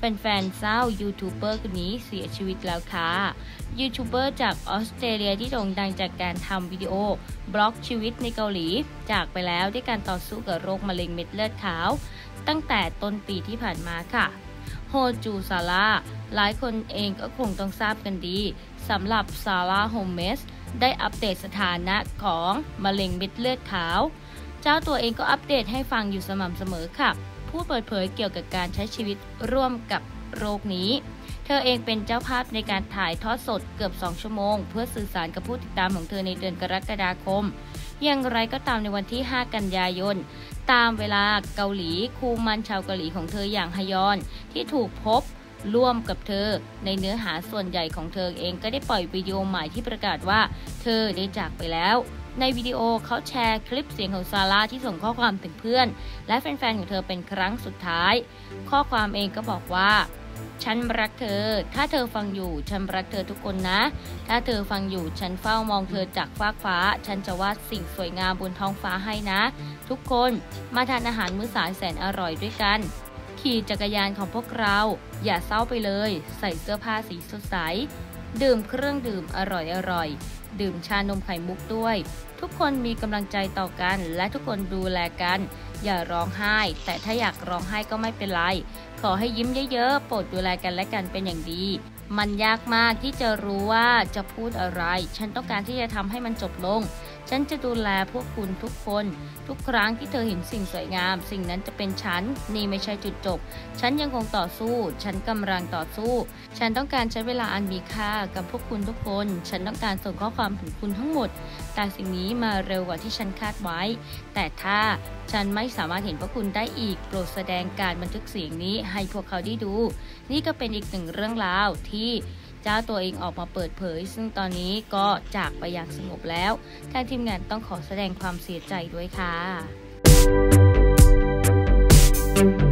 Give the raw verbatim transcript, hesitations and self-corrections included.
เป็นแฟนเศร้ายูทูบเบอร์คนนี้เสียชีวิตแล้วค่ะยูทูบเบอร์จากออสเตรเลียที่โด่งดังจากการทำวิดีโอบล็อกชีวิตในเกาหลีจากไปแล้วด้วยการต่อสู้กับโรคมะเร็งเม็ดเลือดขาวตั้งแต่ต้นปีที่ผ่านมาค่ะโฮจูซาร่าหลายคนเองก็คงต้องทราบกันดีสำหรับซาร่าโฮมเมสได้อัปเดตสถานะของมะเร็งเม็ดเลือดขาวเจ้าตัวเองก็อัปเดตให้ฟังอยู่สม่ำเสมอค่ะผู้เปิดเผยเกี่ยวกับการใช้ชีวิตร่วมกับโรคนี้เธอเองเป็นเจ้าภาพในการถ่ายทอดสดเกือบสองชั่วโมงเพื่อสื่อสารกับผู้ติดตามของเธอในเดือนกรกฎาคมอย่างไรก็ตามในวันที่ห้ากันยายนตามเวลาเกาหลีคู่มั่นชาวเกาหลีของเธออย่างฮยอนที่ถูกพบร่วมกับเธอในเนื้อหาส่วนใหญ่ของเธอเองก็ได้ปล่อยวิดีโอใหม่ที่ประกาศว่าเธอได้จากไปแล้วในวิดีโอเขาแชร์คลิปเสียงของซาร่าที่ส่งข้อความถึงเพื่อนและแฟนๆของเธอเป็นครั้งสุดท้ายข้อความเองก็บอกว่าฉันรักเธอถ้าเธอฟังอยู่ฉันรักเธอทุกคนนะถ้าเธอฟังอยู่ฉันเฝ้ามองเธอจากฟากฟ้าฉันจะวาดสิ่งสวยงามบนท้องฟ้าให้นะทุกคนมาทานอาหารมื้อสายแสนอร่อยด้วยกันขี่จักรยานของพวกเราอย่าเศร้าไปเลยใส่เสื้อผ้าสีสดใสดื่มเครื่องดื่มอร่อยๆดื่มชานมไข่มุกด้วยทุกคนมีกำลังใจต่อกันและทุกคนดูแลกันอย่าร้องไห้แต่ถ้าอยากร้องไห้ก็ไม่เป็นไรขอให้ยิ้มเยอะๆโปรดดูแลกันและกันเป็นอย่างดีมันยากมากที่จะรู้ว่าจะพูดอะไรฉันต้องการที่จะทำให้มันจบลงฉันจะดูแลพวกคุณทุกคนทุกครั้งที่เธอเห็นสิ่งสวยงามสิ่งนั้นจะเป็นฉันนี่ไม่ใช่จุดจบฉันยังคงต่อสู้ฉันกำลังต่อสู้ฉันต้องการใช้เวลาอันมีค่ากับพวกคุณทุกคนฉันต้องการส่งข้อความถึงคุณทั้งหมดแต่สิ่งนี้มาเร็วกว่าที่ฉันคาดไว้แต่ถ้าฉันไม่สามารถเห็นพวกคุณได้อีกโปรดแสดงการบันทึกเสียงนี้ให้พวกเขาได้ดูนี่ก็เป็นอีกหนึ่งเรื่องราวที่เจ้าตัวเองออกมาเปิดเผยซึ่งตอนนี้ก็จากไปอย่างสงบแล้วทางทีมงานต้องขอแสดงความเสียใจด้วยค่ะ